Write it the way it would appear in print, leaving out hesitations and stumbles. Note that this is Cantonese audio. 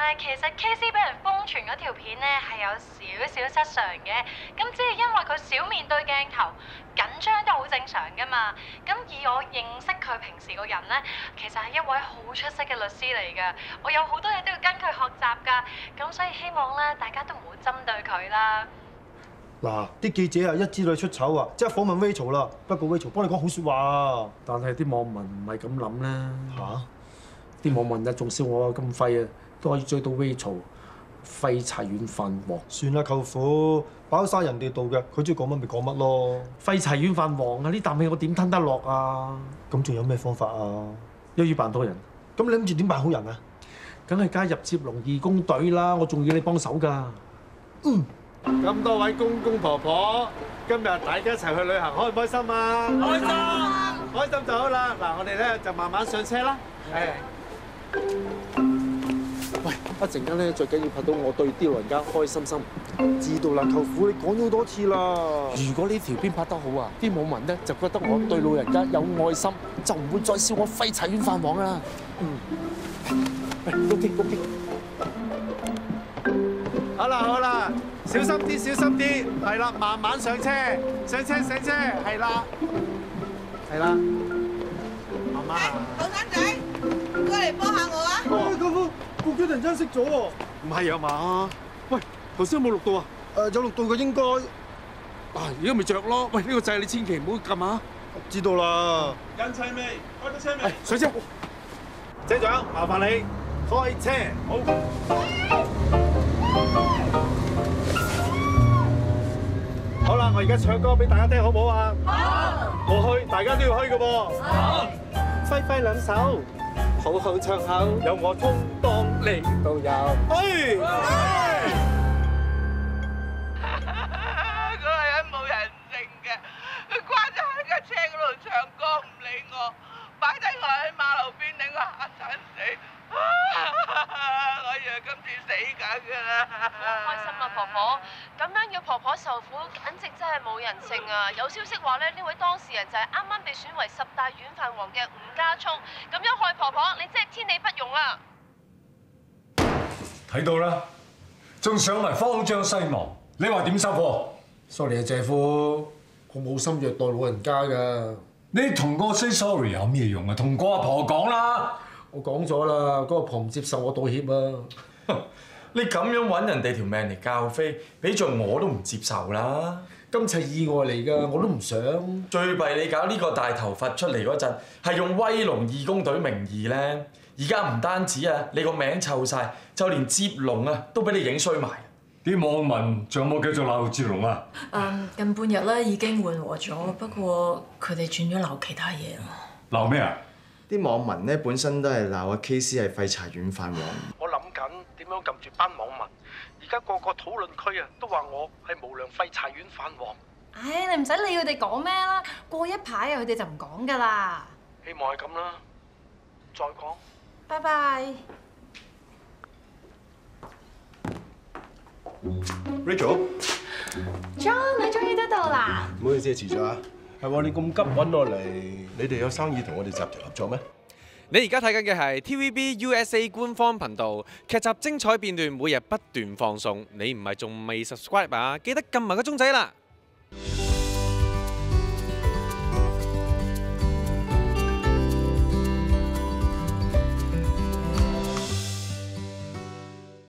其實 KC 俾人瘋傳嗰條片咧係有少少失常嘅，咁只係因為佢少面對鏡頭，緊張都好正常噶嘛。咁以我認識佢平時個人咧，其實係一位好出色嘅律師嚟㗎，我有好多嘢都要跟佢學習㗎，咁所以希望咧大家都唔好針對佢啦。 嗱，啲記者啊一知道你出醜啊，即刻訪問 Rachel 啦。不過 Rachel 幫你講好説話啊。 但係啲網民唔係咁諗啦。 嚇！ 啲網民啊，仲笑我咁廢啊，都可以追到 Rachel 廢柴軟飯王。 算啦，舅父，擺晒人哋度嘅，佢中意講乜咪講乜咯。 廢柴軟飯王啊！呢啖氣我點吞得落啊？ 咁仲有咩方法啊？ 一於扮好人。 咁你諗住點扮好人啊？ 梗係加入接龍義工隊啦！我仲要你幫手㗎。咁多位公公婆婆，今日大家一齊去旅行，開唔開心啊？開心，開心就好啦。嗱，我哋咧就慢慢上車啦。係。喂，一陣間咧最緊要拍到我對啲老人家開心心。 知道啦，舅父，你講咗好多次啦。 如果呢條片拍得好啊，啲網民咧就覺得我對老人家有愛心，就唔會再笑我廢柴軟飯王啦。OK。好啦，小心啲，係啦，慢慢上車，上車，係啦，慢慢啊。 後生仔，過嚟幫下我啊！ 舅父，部機突然間熄咗喎。 唔係啊嘛？喂，頭先有冇錄到啊？ 有錄到嘅應該。 而家咪着咯。喂，呢個掣你千祈唔好撳啊！ 知道啦。 印齊未？開到車未？ 上車。車長，麻煩你開車。好。好啦，我而家唱歌俾大家聽，好唔好啊？好。我去，大家都要去嘅噃。好。揮兩手，好好唱口，有我充當你導遊。去。 嗰個人冇人性嘅，佢關咗喺架車嗰度唱歌唔理我，擺低我喺馬路邊等我嚇親死。我以為今次死緊㗎啦！ 開心啦，婆婆，咁樣要婆婆受苦，簡直真係冇人性啊！有消息話咧，呢位當事人就係啱啱被選為10大軟飯王嘅吳家聰，咁樣害婆婆，你真係天理不容啊！ 睇到啦，仲上嚟慌張西忙，你話點收貨 ？Sorry 啊，姐夫，我冇心虐待老人家㗎。 你同我 say sorry 有咩用啊？同個阿婆講啦。 我講咗啦，嗰個婆唔接受我道歉啊！ 你咁樣揾人哋條命嚟教飛，俾做我都唔接受啦！ 今次係意外嚟㗎，我都唔想。 最弊你搞呢個大頭佛出嚟嗰陣，係用威龍義工隊名義咧。而家唔單止啊，你個名臭晒，就連接龍啊都俾你影衰埋。 啲網民仲有冇繼續鬧接龍啊？ 近半日咧已經緩和咗，不過佢哋轉咗鬧其他嘢啦。 鬧咩啊？ 啲網民咧本身都係鬧阿 KC 係廢柴軟飯王。 我諗緊點樣撳住班網民，而家個個討論區啊都話我係無良廢柴軟飯王。 唉，你唔使理佢哋講咩啦，過一排啊佢哋就唔講㗎啦。 希望係咁啦，再講。 拜拜。 Rachel。John， 你終於得到啦！ 唔好意思，遲咗啊。係喎，你咁急揾我嚟，你哋有生意同我哋集團合作咩？ 你而家睇緊嘅係 TVB USA 官方頻道，劇集精彩片段每日不斷放送。你唔係仲未 subscribe 啊？記得撳埋個鐘仔啦！